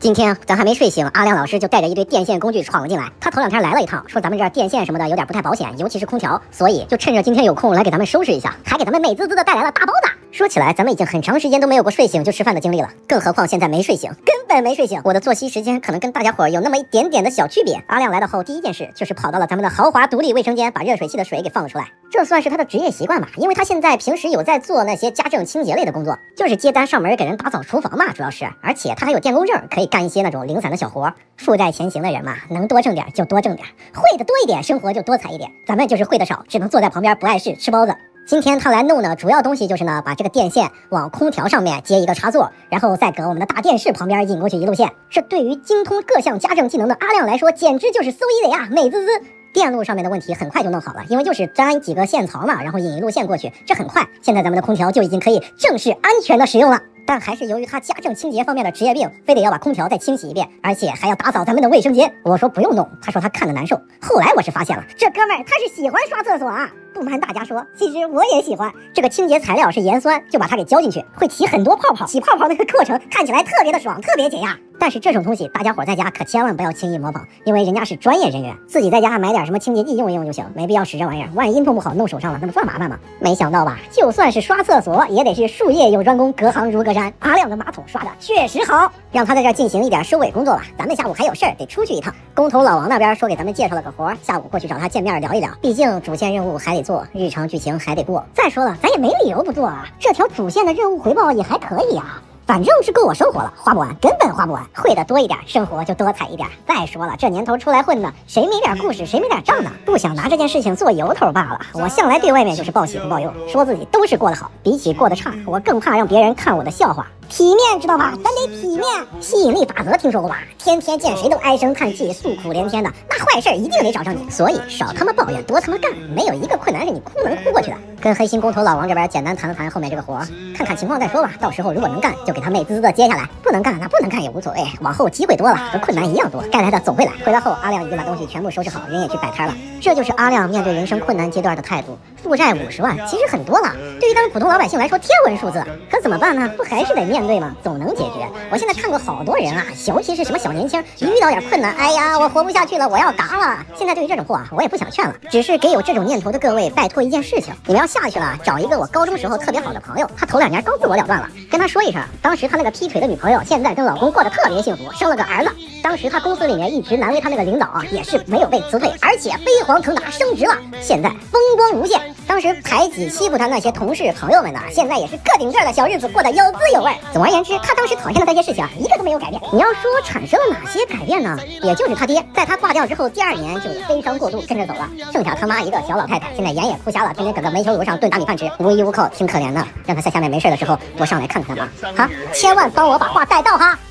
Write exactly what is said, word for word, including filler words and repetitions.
今天咱还没睡醒，阿亮老师就带着一堆电线工具闯了进来。他头两天来了一趟，说咱们这儿电线什么的有点不太保险，尤其是空调，所以就趁着今天有空来给咱们收拾一下，还给咱们美滋滋的带来了大包子。说起来，咱们已经很长时间都没有过睡醒就吃饭的经历了，更何况现在没睡醒，根本没睡醒。我的作息时间可能跟大家伙有那么一点点的小区别。阿亮来到后，第一件事就是跑到了咱们的豪华独立卫生间，把热水器的水给放了出来。这算是他的职业习惯吧，因为他现在平时有在做那些家政清洁类的工作，就是接单上门给人打扫厨房嘛，主要是，而且他还有电工证，可以干一些那种零散的小活。负债前行的人嘛，能多挣点就多挣点，会的多一点，生活就多彩一点。咱们就是会的少，只能坐在旁边不碍事吃包子。今天他来弄的主要东西就是呢，把这个电线往空调上面接一个插座，然后再搁我们的大电视旁边引过去一路线。这对于精通各项家政技能的阿亮来说，简直就是 so easy 呀，美滋滋。电路上面的问题很快就弄好了，因为就是粘几个线槽嘛，然后引一路线过去，这很快。现在咱们的空调就已经可以正式安全的使用了。但还是由于他家政清洁方面的职业病，非得要把空调再清洗一遍，而且还要打扫咱们的卫生间。我说不用弄，他说他看着难受。后来我是发现了，这哥们儿他是喜欢刷厕所啊。不瞒大家说，其实我也喜欢。这个清洁材料是盐酸，就把它给浇进去，会起很多泡泡。起泡泡那个过程看起来特别的爽，特别解压。但是这种东西大家伙在家可千万不要轻易模仿，因为人家是专业人员，自己在家买点什么清洁剂用一用就行，没必要使这玩意儿。万一弄不好弄手上了，那不算麻烦吗？没想到吧，就算是刷厕所，也得是术业有专攻，隔行如隔山。阿亮的马桶刷的确实好，让他在这儿进行一点收尾工作吧。咱们下午还有事儿，得出去一趟。工头老王那边说给咱们介绍了个活，下午过去找他见面聊一聊。毕竟主线任务还得做，日常剧情还得过。再说了，咱也没理由不做啊。这条主线的任务回报也还可以啊。反正是够我生活了，花不完，根本花不完。会的多一点，生活就多彩一点。再说了，这年头出来混的，谁没点故事，谁没点账呢？不想拿这件事情做由头罢了。我向来对外面就是报喜不报忧，说自己都是过得好。比起过得差，我更怕让别人看我的笑话。体面知道吧？咱得体面。吸引力法则听说过吧？天天见谁都唉声叹气、诉苦连天的，那坏事一定得找上你。所以少他妈抱怨，多他妈干，没有一个困难是你哭能哭过去的。跟黑心工头老王这边简单谈了谈后面这个活，看看情况再说吧。到时候如果能干，就给他美滋滋的接下来；不能干，那不能干也无所谓。往后机会多了，和困难一样多，该来的总会来。回来后，阿亮已经把东西全部收拾好，人也去摆摊了。这就是阿亮面对人生困难阶段的态度。负债五十万，其实很多了，对于咱们普通老百姓来说，天文数字。可怎么办呢？不还是得面对吗？总能解决。我现在看过好多人啊，尤其是什么小年轻，一遇到点困难，哎呀，我活不下去了，我要嘎了。现在对于这种货啊，我也不想劝了，只是给有这种念头的各位拜托一件事情，你们要下去了，找一个我高中时候特别好的朋友，他头两年刚自我了断了，跟他说一声，当时他那个劈腿的女朋友现在跟老公过得特别幸福，生了个儿子。当时他公司里面一直难为他那个领导啊，也是没有被辞退，而且飞黄腾达升职了，现在风光无限。当时排挤欺负他那些同事朋友们呢，现在也是个顶个的小日子过得有滋有味。总而言之，他当时讨厌的那些事情啊，一个都没有改变。你要说产生了哪些改变呢？也就是他爹在他挂掉之后第二年就悲伤过度跟着走了，剩下他妈一个小老太太，现在眼也哭瞎了，天天搁个煤球炉上炖大米饭吃，无依无靠，挺可怜的。让他在下面没事的时候多上来看看他妈。好，千万帮我把话带到哈。